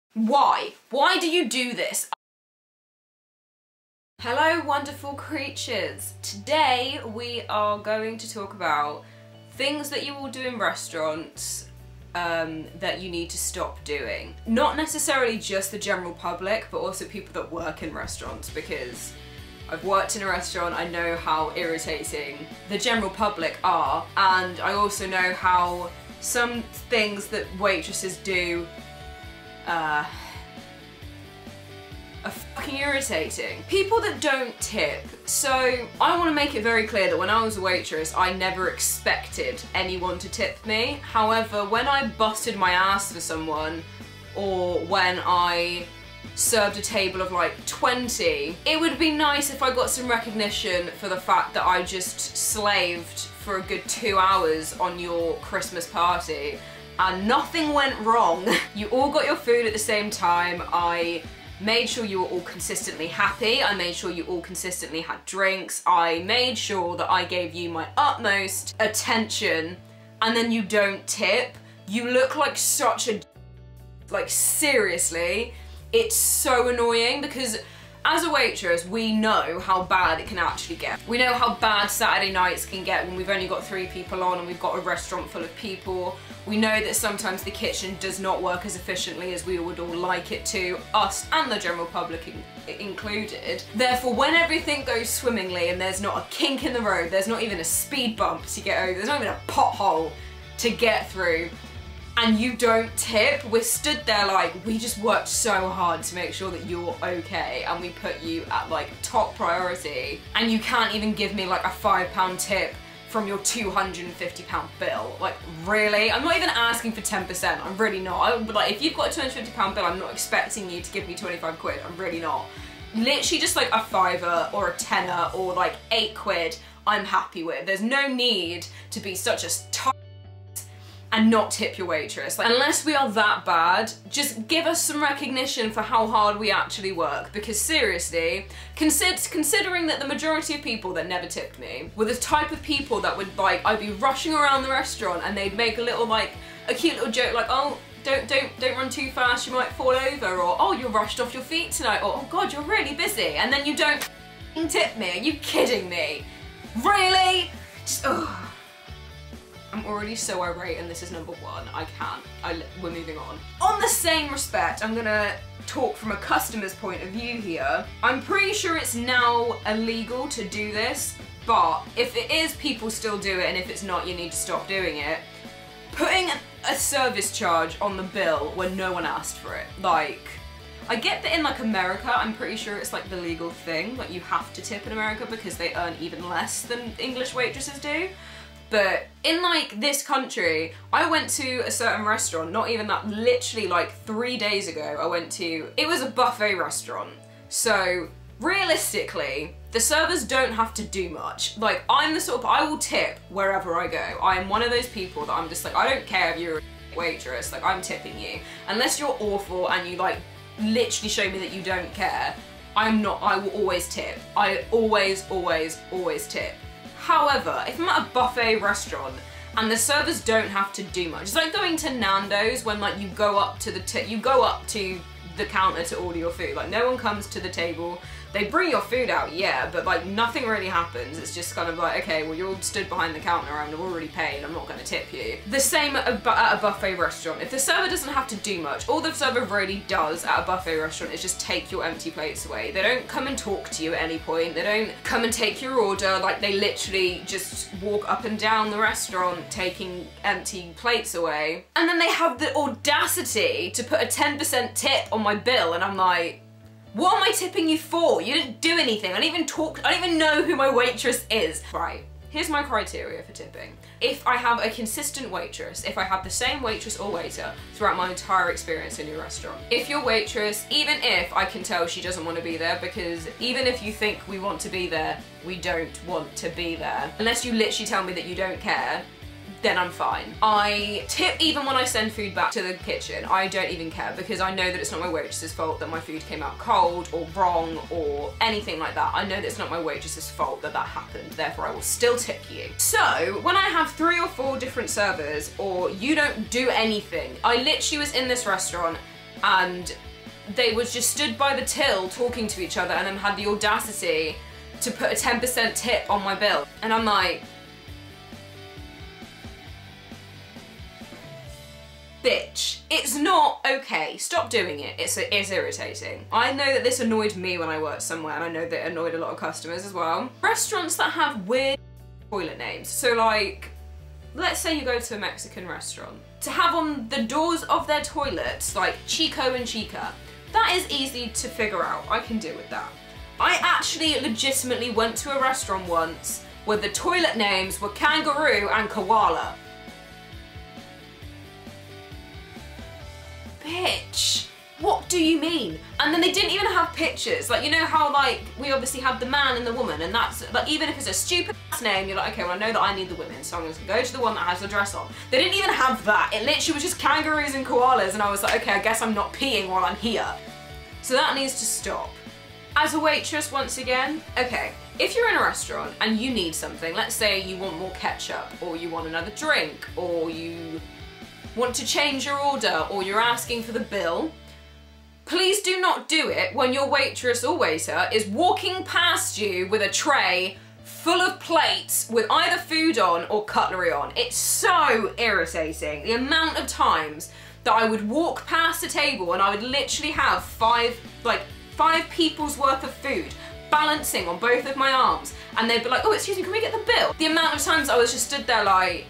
Why? Why do you do this? Hello, wonderful creatures. Today we are going to talk about things that you will do in restaurants that you need to stop doing. Not necessarily just the general public, but also people that work in restaurants, because I've worked in a restaurant, I know how irritating the general public are, and I also know how some things that waitresses do are fucking irritating. People that don't tip. So I want to make it very clear that when I was a waitress, I never expected anyone to tip me. However, when I busted my ass for someone, or when I served a table of like 20, it would be nice if I got some recognition for the fact that I just slaved for a good 2 hours on your Christmas party and nothing went wrong. You all got your food at the same time. I made sure you were all consistently happy. I made sure you all consistently had drinks. I made sure that I gave you my utmost attention, and then you don't tip. You look like such a like, seriously. It's so annoying because as a waitress, we know how bad it can actually get. We know how bad Saturday nights can get when we've only got 3 people on and we've got a restaurant full of people. We know that sometimes the kitchen does not work as efficiently as we would all like it to, us and the general public included. Therefore, when everything goes swimmingly and there's not a kink in the road, there's not even a speed bump to get over, there's not even a pothole to get through, and you don't tip, we're stood there like, we just worked so hard to make sure that you're okay, and we put you at like top priority, and you can't even give me like a £5 tip from your £250 bill. Like, really? I'm not even asking for 10%, I'm really not. Like, if you've got a £250 bill, I'm not expecting you to give me 25 quid, I'm really not. Literally just like a £5 or a £10 or like 8 quid, I'm happy with. There's no need to be such a and not tip your waitress. Like, unless we are that bad, just give us some recognition for how hard we actually work, because seriously, considering that the majority of people that never tipped me were the type of people that would, like, I'd be rushing around the restaurant and they'd make a little, like, a cute little joke like, oh, don't run too fast, you might fall over, or oh, you're rushed off your feet tonight, or oh god, you're really busy, and then you don't tip me. Are you kidding me? Really? Just, ugh. I'm already so irate and this is number 1. I can't. We're moving on. On the same respect, I'm gonna talk from a customer's point of view here. I'm pretty sure it's now illegal to do this, but if it is, people still do it, and if it's not, you need to stop doing it. Putting a service charge on the bill when no one asked for it. Like, I get that in like America, I'm pretty sure it's like the legal thing, like you have to tip in America because they earn even less than English waitresses do. But in like this country, I went to a certain restaurant, not even that, literally like 3 days ago, I went to, it was a buffet restaurant. So realistically, the servers don't have to do much. Like, I'm the sort of, I will tip wherever I go. I am one of those people that I'm just like, I don't care if you're a waitress, like I'm tipping you. Unless you're awful and you like literally show me that you don't care, I will always tip. I always tip. However, if I'm at a buffet restaurant and the servers don't have to do much, it's like going to Nando's when like you go up to the counter to order your food. Like, no one comes to the table, they bring your food out, yeah, but like nothing really happens. It's just kind of like, okay, well, you're all stood behind the counter and I've already paid, I'm not gonna tip you. The same at a buffet restaurant. If the server doesn't have to do much, all the server really does at a buffet restaurant is just take your empty plates away. They don't come and talk to you at any point. They don't come and take your order. Like, they literally just walk up and down the restaurant taking empty plates away. And then they have the audacity to put a 10% tip on my bill, and I'm like, what am I tipping you for? You didn't do anything. I don't even know who my waitress is. Right, here's my criteria for tipping. If I have a consistent waitress, if I have the same waitress or waiter throughout my entire experience in your restaurant. If your waitress, even if I can tell she doesn't want to be there, because even if you think we want to be there, we don't want to be there. Unless you literally tell me that you don't care, then I'm fine. I tip even when I send food back to the kitchen. I don't even care, because I know that it's not my waitress's fault that my food came out cold or wrong or anything like that. I know that it's not my waitress's fault that that happened, therefore I will still tip you. So when I have 3 or 4 different servers, or you don't do anything, I literally was in this restaurant and they was just stood by the till talking to each other and then had the audacity to put a 10% tip on my bill. And I'm like, bitch, it's not okay. Stop doing it. It's irritating. I know that this annoyed me when I worked somewhere, and I know that it annoyed a lot of customers as well. Restaurants that have weird toilet names. So like, let's say you go to a Mexican restaurant. To have on the doors of their toilets, like Chico and Chica, that is easy to figure out. I can deal with that. I actually legitimately went to a restaurant once where the toilet names were Kangaroo and Koala. Bitch, what do you mean? And then they didn't even have pictures. Like, you know how like we obviously have the man and the woman, and that's like, even if it's a stupid ass name, you're like, okay, well I know that I need the women, so I'm just gonna go to the one that has the dress on. They didn't even have that. It literally was just kangaroos and koalas, and I was like, okay, I guess I'm not peeing while I'm here. So that needs to stop. As a waitress, once again, okay, if you're in a restaurant and you need something, let's say you want more ketchup, or you want another drink, or you want to change your order, or you're asking for the bill, please do not do it when your waitress or waiter is walking past you with a tray full of plates with either food on or cutlery on. It's so irritating. The amount of times that I would walk past a table and I would literally have five people's worth of food balancing on both of my arms, and they'd be like, oh, excuse me, can we get the bill? The amount of times I was just stood there like,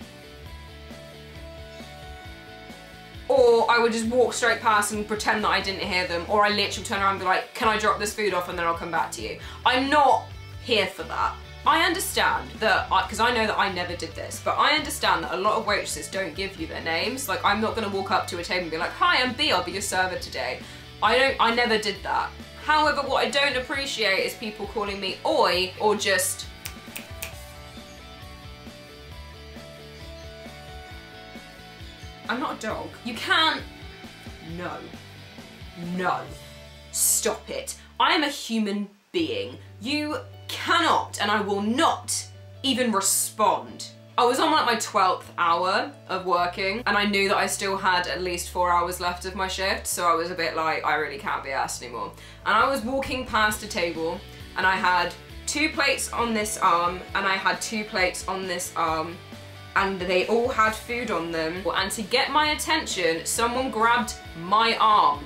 or I would just walk straight past and pretend that I didn't hear them, or I literally turn around and be like, can I drop this food off and then I'll come back to you? I'm not here for that. I understand that, because I know that I never did this, but I understand that a lot of waitresses don't give you their names. Like, I'm not gonna walk up to a table and be like, hi, I'm B, I'll be your server today. I never did that. However, what I don't appreciate is people calling me oi, or just, I'm not a dog. You can't, no, stop it. I am a human being. You cannot, and I will not even respond. I was on like my 12th hour of working, and I knew that I still had at least 4 hours left of my shift, so I was a bit like, I really can't be asked anymore. And I was walking past a table, and I had 2 plates on this arm, and I had 2 plates on this arm, and they all had food on them. And to get my attention, someone grabbed my arm.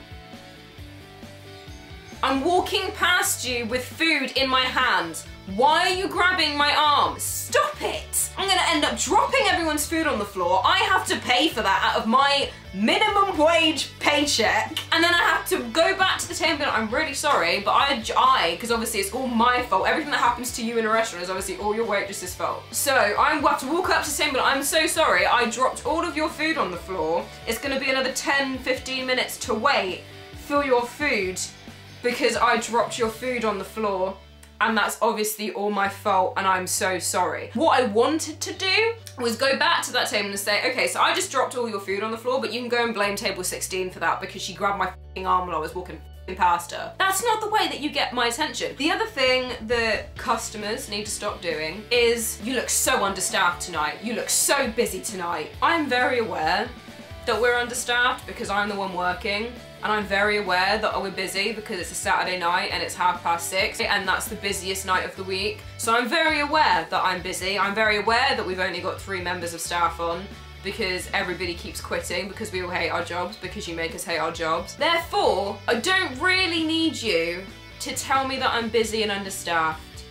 I'm walking past you with food in my hand. Why are you grabbing my arm? Stop it! I'm gonna end up dropping everyone's food on the floor. I have to pay for that out of my minimum wage paycheck. And then I have to go back to the table and be like, I'm really sorry, but because obviously it's all my fault. Everything that happens to you in a restaurant is obviously all your waitress's fault. So I have to walk up to the table and I'm so sorry, I dropped all of your food on the floor. It's gonna be another 10, 15 minutes to wait for your food because I dropped your food on the floor. And that's obviously all my fault, and I'm so sorry. What I wanted to do was go back to that table and say, okay, so I just dropped all your food on the floor, but you can go and blame table 16 for that because she grabbed my f***ing arm while I was walking past her. That's not the way that you get my attention. The other thing that customers need to stop doing is, you look so understaffed tonight. You look so busy tonight. I'm very aware that we're understaffed because I'm the one working. And I'm very aware that we're busy because it's a Saturday night and it's 6:30 and that's the busiest night of the week. So I'm very aware that I'm busy. I'm very aware that we've only got 3 members of staff on because everybody keeps quitting because we all hate our jobs because you make us hate our jobs. Therefore, I don't really need you to tell me that I'm busy and understaffed.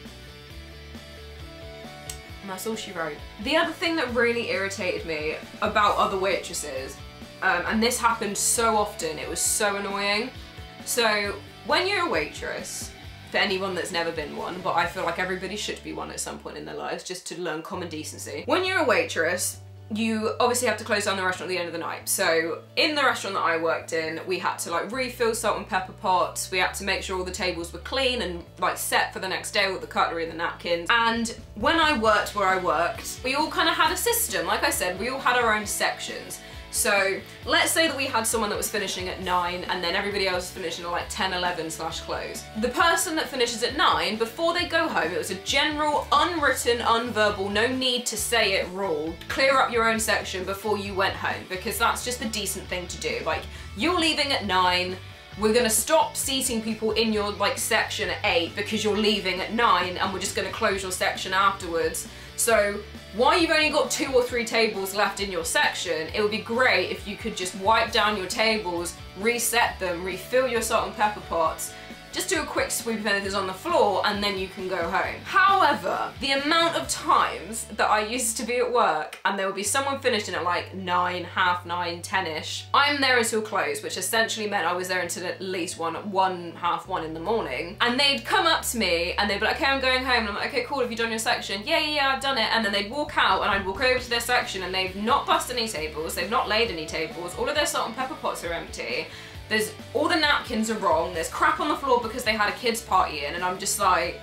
And that's all she wrote. The other thing that really irritated me about other waitresses, and this happened so often, it was so annoying. So when you're a waitress, for anyone that's never been one, but I feel like everybody should be one at some point in their lives just to learn common decency. When you're a waitress, you obviously have to close down the restaurant at the end of the night. So in the restaurant that I worked in, we had to like refill salt and pepper pots. We had to make sure all the tables were clean and like set for the next day with the cutlery and the napkins. And when I worked where I worked, we all kind of had a system. Like I said, we all had our own sections. So let's say that we had someone that was finishing at 9 and then everybody else was finishing at like 10, 11 slash close. The person that finishes at 9, before they go home, it was a general, unwritten, unverbal, no need to say it rule. Clear up your own section before you went home, because that's just the decent thing to do. Like, you're leaving at 9, we're gonna stop seating people in your like section at 8 because you're leaving at 9 and we're just gonna close your section afterwards. So while you've only got 2 or 3 tables left in your section, it would be great if you could just wipe down your tables, reset them, refill your salt and pepper pots, just do a quick sweep of anything's on the floor, and then you can go home. However, the amount of times that I used to be at work and there would be someone finishing at like 9, half 9, 10ish, I'm there until close, which essentially meant I was there until at least half 1 in the morning, and they'd come up to me and they'd be like, okay, I'm going home, and I'm like, okay, cool, have you done your section? Yeah, I've done it. And then they'd walk out and I'd walk over to their section and they've not busted any tables, they've not laid any tables, all of their salt and pepper pots are empty. All the napkins are wrong, there's crap on the floor because they had a kids party in, and I'm just like,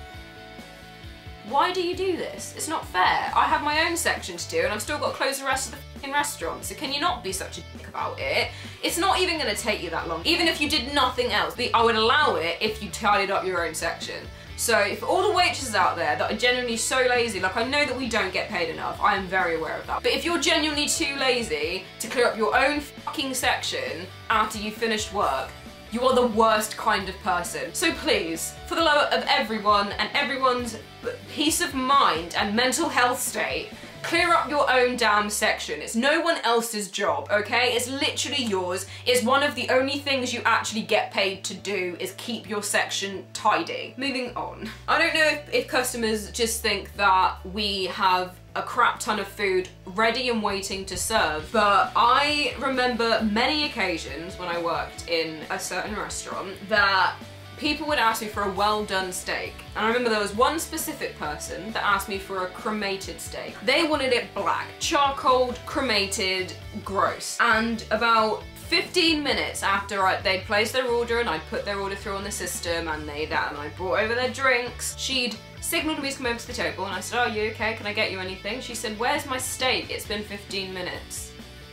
why do you do this? It's not fair. I have my own section to do and I've still got to close the rest of the f***ing restaurant, so can you not be such a dick about it? It's not even going to take you that long. Even if you did nothing else, I would allow it if you tidied up your own section. So for all the waitresses out there that are genuinely so lazy, like, I know that we don't get paid enough, I am very aware of that, but if you're genuinely too lazy to clear up your own fucking section after you've finished work, you are the worst kind of person. So please, for the love of everyone and everyone's peace of mind and mental health state, clear up your own damn section. It's no one else's job, okay? It's literally yours. It's one of the only things you actually get paid to do, is keep your section tidy. Moving on. I don't know if customers just think that we have a crap ton of food ready and waiting to serve, but I remember many occasions when I worked in a certain restaurant that people would ask me for a well-done steak. And I remember there was one specific person that asked me for a cremated steak. They wanted it black, charcoaled, cremated, gross. And about 15 minutes after they'd placed their order and I'd put their order through on the system and I brought over their drinks, she'd signaled me to come over to the table and I said, "Oh, you okay? Can I get you anything?" She said, "Where's my steak? It's been 15 minutes.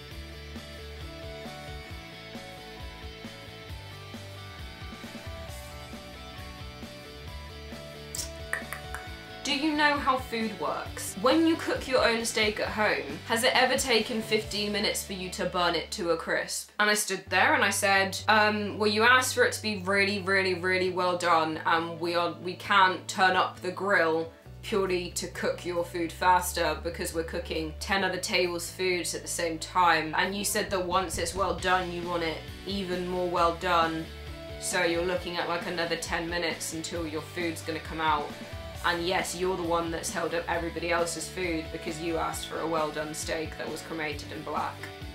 Do you know how food works? When you cook your own steak at home, has it ever taken 15 minutes for you to burn it to a crisp?" And I stood there and I said, well, you asked for it to be really, really, really well done, and we can't turn up the grill purely to cook your food faster because we're cooking 10 other tables' foods at the same time. And you said that once it's well done, you want it even more well done. So you're looking at like another 10 minutes until your food's gonna come out. And yes, you're the one that's held up everybody else's food because you asked for a well-done steak that was cremated in black.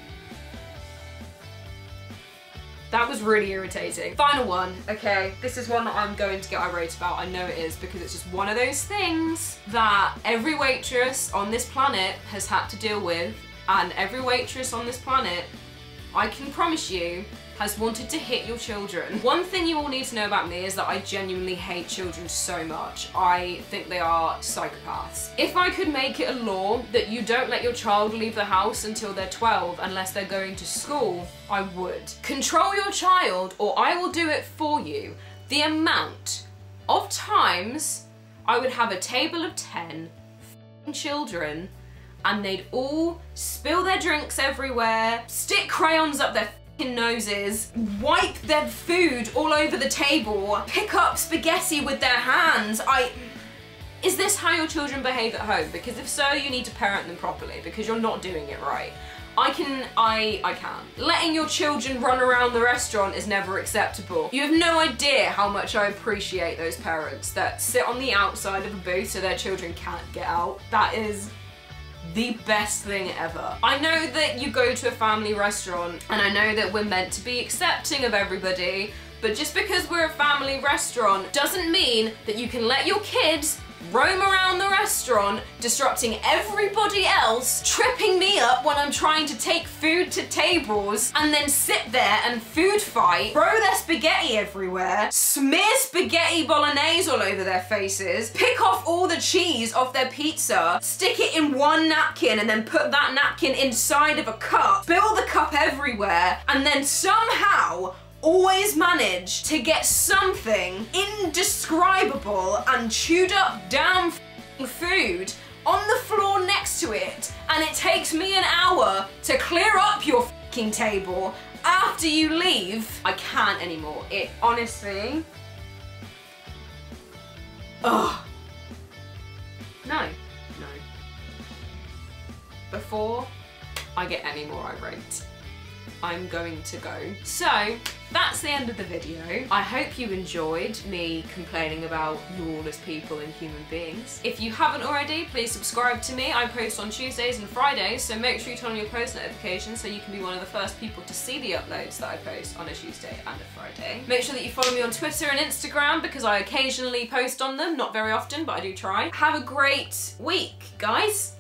That was really irritating. Final one, okay, this is one that I'm going to get irate about, I know it is, because it's just one of those things that every waitress on this planet has had to deal with, and every waitress on this planet, I can promise you, has wanted to hit your children. One thing you all need to know about me is that I genuinely hate children so much. I think they are psychopaths. If I could make it a law that you don't let your child leave the house until they're 12 unless they're going to school, I would. Control your child or I will do it for you. The amount of times I would have a table of 10 children and they'd all spill their drinks everywhere, stick crayons up their noses, wipe their food all over the table, pick up spaghetti with their hands. Is this how your children behave at home? Because if so, you need to parent them properly because you're not doing it right. I can't. Letting your children run around the restaurant is never acceptable. You have no idea how much I appreciate those parents that sit on the outside of a booth so their children can't get out. That is the best thing ever. I know that you go to a family restaurant and I know that we're meant to be accepting of everybody, but just because we're a family restaurant doesn't mean that you can let your kids roam around the restaurant, disrupting everybody else, tripping me up when I'm trying to take food to tables, and then sit there and food fight, throw their spaghetti everywhere, smear spaghetti bolognese all over their faces, pick off all the cheese off their pizza, stick it in one napkin and then put that napkin inside of a cup, spill the cup everywhere, and then somehow always manage to get something indescribable and chewed up damn food on the floor next to it, and it takes me an hour to clear up your fucking table after you leave. I can't anymore. It honestly... Ugh. No. No. Before I get any more irate, I'm going to go. So, that's the end of the video. I hope you enjoyed me complaining about lawless people and human beings. If you haven't already, please subscribe to me. I post on Tuesdays and Fridays, so make sure you turn on your post notifications so you can be one of the first people to see the uploads that I post on a Tuesday and a Friday. Make sure that you follow me on Twitter and Instagram because I occasionally post on them, not very often, but I do try. Have a great week, guys.